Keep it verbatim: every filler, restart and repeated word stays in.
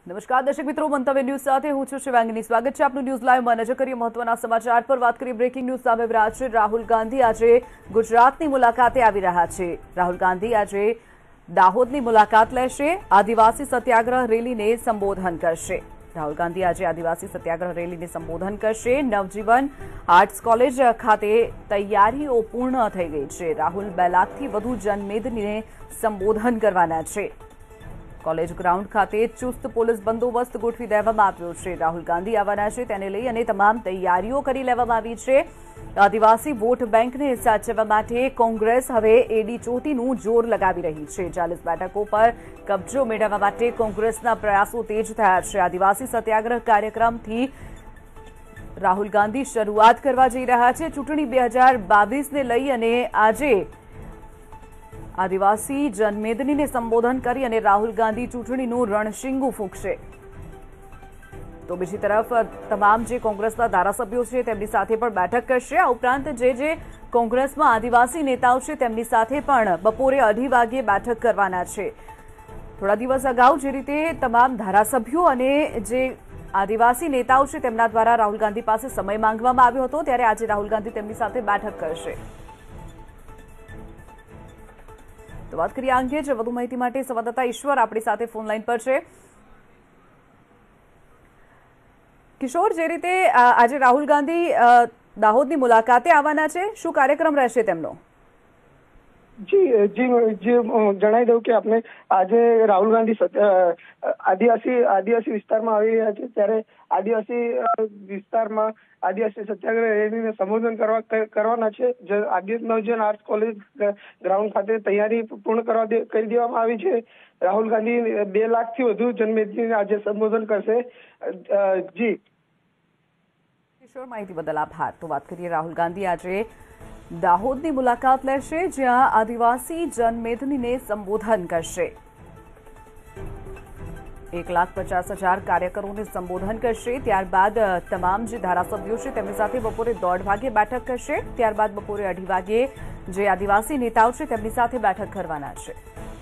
નમસ્કાર દર્શક મિત્રો, મંતવ્ય ન્યૂઝ સાથે હું છું શિવાંગીની। સ્વાગત છે આપનું ન્યૂઝ લાઈવમાં। નજર કરીએ મહત્વના સમાચાર પર। વાત કરીએ બ્રેકિંગ ન્યૂઝ સામે રહ્યા છે। રાહુલ ગાંધી આજે ગુજરાતની મુલાકાતે આવી રહ્યા છે। રાહુલ ગાંધી આજે દાહોદની મુલાકાત લેશે। આદિવાસી સત્યાગ્રહ રેલીને સંબોધન કરશે। રાહુલ ગાંધી આજે આદિવાસી સત્યાગ્રહ રેલીને સંબોધન કરશે। નવજીવન આર્ટ્સ કોલેજ ખાતે તૈયારીઓ પૂર્ણ થઈ ગઈ છે। રાહુલ બે લાખથી વધુ જનમેદનીને સંબોધન કરવાના છે। કોલેજ ગ્રાઉન્ડ ખાતે ચુસ્ત પોલીસ બંદોબસ્ત ગોઠવી દેવામાં આવ્યો છે। રાહુલ ગાંધી આવવાના છે, તેને લઈ અને તમામ તૈયારીઓ કરી લેવામાં આવી છે। આદિવાસી વોટ બેંકને સાચવવા માટે કોંગ્રેસ હવે એડી ચોટીનું જોર લગાવી રહી છે। ચાલીસ બેઠકો પર કબજો મેળવવા માટે કોંગ્રેસના પ્રયાસો તેજ થયા છે। આદિવાસી સત્યાગ્રહ કાર્યક્રમથી રાહુલ ગાંધી શરૂઆત કરવા જઈ રહ્યા છે। ચૂંટણી બે હજાર બાવીસને લઈ અને આજે આદિવાસી જનમેદનીને સંબોધન કરી અને રાહુલ ગાંધી ચૂંટણીનું રણશીંગું ફૂંકશે। તો બીજી તરફ તમામ જે કોંગ્રેસના ધારાસભ્યો છે તેમની સાથે પણ બેઠક કરશે। આ ઉપરાંત જે જે કોંગ્રેસમાં આદિવાસી નેતાઓ છે તેમની સાથે પણ બપોરે અઢી વાગ્યે બેઠક કરવાના છે। થોડા દિવસ અગાઉ જે રીતે તમામ ધારાસભ્યો અને જે આદિવાસી નેતાઓ છે તેમના દ્વારા રાહુલ ગાંધી પાસે સમય માંગવામાં આવ્યો હતો, ત્યારે આજે રાહુલ ગાંધી તેમની સાથે બેઠક કરશે। तो बात करिए अंगे ज વધુ માહિતી માટે સંવાદદાતા ઈશ્વર આપણી સાથે ફોન લાઈન પર છે। કિશોર, જે રીતે આજે રાહુલ ગાંધી દાહોદની મુલાકાતે આવવાના છે, શું કાર્યક્રમ રહેશે તેમનો? जी जी जी જણાવી દઉં કે આપણે આજે રાહુલ ગાંધી આદિવાસી આદિવાસી વિસ્તારમાં આવી રહ્યા છે, ત્યારે આદિવાસી વિસ્તારમાં આદિવાસી સત્યાગ્રહ રેલીને સંબોધન કરવા કરવાના છે। નવજીવન આર્ટ્સ કોલેજ ગ્રાઉન્ડ ખાતે તૈયારી પૂર્ણ કરવા કરી દેવામાં આવી છે। રાહુલ ગાંધી બે લાખથી વધુ જનમેદનીને આજે સંબોધન કરશે। જી કિશોર, માહિતી બદલ આભાર। તો વાત કરીએ રાહુલ ગાંધી આજે દાહોદની મુલાકાત લેશે, જ્યાં આદિવાસી જનમેદનીને સંબોધન કરશે। એક લાખ પચાસ હજાર કાર્યકરોને સંબોધન કરશે। ત્યારબાદ તમામ જે ધારાસભ્યો છે તેમની સાથે બપોરે દોઢ વાગે બેઠક કરશે। ત્યારબાદ બપોરે અઢી વાગે જે આદિવાસી નેતાઓ છે તેમની સાથે બેઠક કરવાના છે।